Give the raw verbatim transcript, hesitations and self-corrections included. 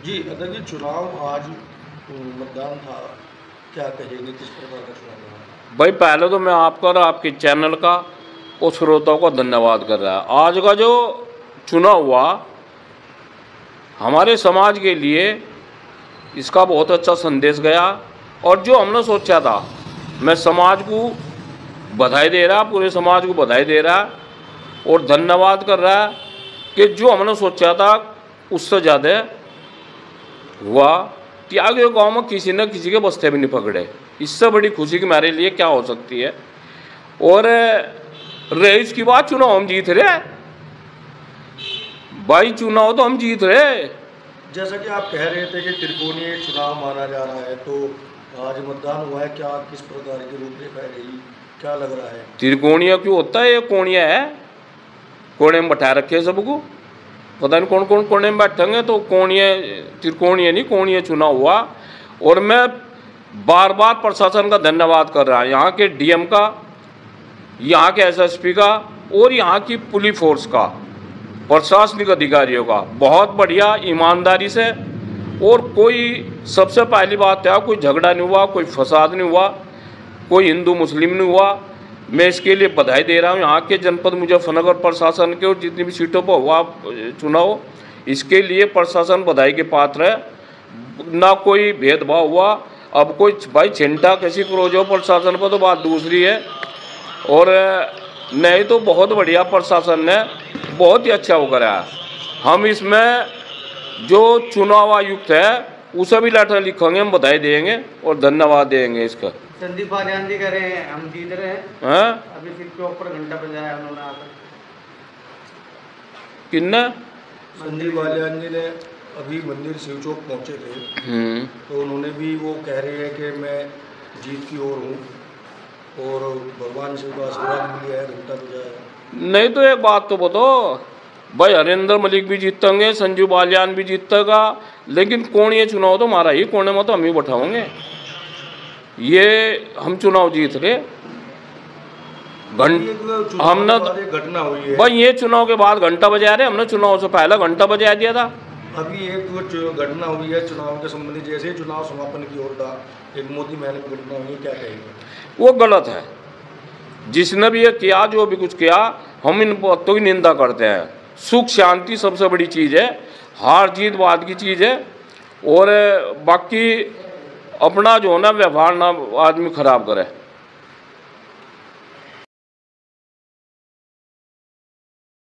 जी, अगर ये चुनाव आज मतदान था, क्या कहेंगे, किस प्रकार का चुनाव रहा? भाई पहले तो मैं आपका और आपके चैनल का और श्रोताओं का धन्यवाद कर रहा है। आज का जो चुनाव हुआ हमारे समाज के लिए इसका बहुत अच्छा संदेश गया, और जो हमने सोचा था, मैं समाज को बधाई दे रहा, पूरे समाज को बधाई दे रहा और धन्यवाद कर रहा है कि जो हमने सोचा था उससे ज़्यादा हुआ कि आगे गाँव में किसी न किसी के बस्ते भी नहीं पकड़े। इससे बड़ी खुशी की मेरे लिए क्या हो सकती है। और रईस की बात, चुनाव हम जीत रहे भाई, चुनाव तो हम जीत रहे। जैसा कि आप कह रहे थे कि त्रिकोणीय चुनाव माना जा रहा है, तो आज मतदान हुआ है, क्या किस प्रकार की रूपरेखा रही, क्या लग रहा है? त्रिकोणीय क्यों होता है? ये कोणिया है, कोने में बैठा रखे सबको, पता नहीं कौन कौन कोने में बैठेंगे। तो कोणीय त्रिकोणीय नहीं, कोणीय चुनाव हुआ। और मैं बार बार प्रशासन का धन्यवाद कर रहा हूँ, यहाँ के डीएम का, यहाँ के एसएसपी का और यहाँ की पुलिस फोर्स का, प्रशासनिक अधिकारियों का। बहुत बढ़िया ईमानदारी से, और कोई, सबसे पहली बात है, कोई झगड़ा नहीं हुआ, कोई फसाद नहीं हुआ, कोई हिंदू मुस्लिम नहीं हुआ। मैं इसके लिए बधाई दे रहा हूँ यहाँ के जनपद मुजफ्फरनगर प्रशासन के, और जितनी भी सीटों पर हुआ चुनाव, इसके लिए प्रशासन बधाई के पात्र है। ना कोई भेदभाव हुआ। अब कोई भाई चिंता किसी को जो प्रशासन पर, तो बात दूसरी है। और नहीं तो बहुत बढ़िया प्रशासन ने बहुत ही अच्छा वो करा है। हम इसमें जो चुनाव आयुक्त है उसे भी लेटर लिखेंगे, हम बधाई देंगे और धन्यवाद देंगे इसका। संदीप बालियान जी कह रहे हैं हम जीत रहे हैं, हैं? अभी सिर्फ के ऊपर घंटा बजाया उन्होंने आकर। किन्ने? संदीप बालियान जी ने अभी मंदिर शिव चौक पहुँचे थे, तो उन्होंने भी वो कह रहे हैं कि मैं जीत की ओर हूँ और भगवान शिव का आशीर्वाद मिला है, घंटा बजाया। नहीं तो एक बात तो बताओ भाई, हरिंदर मलिक भी जीतेंगे, संजू बालियान भी जीतेगा, लेकिन कोणीय चुनाव तो हमारा ही, कोने में तो हम ही बैठाओगे। ये हम चुनाव जीत रहे। घंट हमने घटना हुई है भाई, ये चुनाव के बाद घंटा बजा रहे, हमने चुनाव से पहले घंटा बजा दिया था। अभी एक घटना हुई है चुनाव के संबंधी, जैसे चुनाव समापन की ओर था, एक मोदी महल की घटना हुई, क्या कहेंगे? वो गलत है। जिसने भी ये किया, जो भी कुछ किया, हम इन बातों की निंदा करते हैं। सुख शांति सबसे बड़ी चीज़ है, हार जीत बाद की चीज़ है। और बाकी अपना जो है ना व्यवहार ना आदमी खराब करे।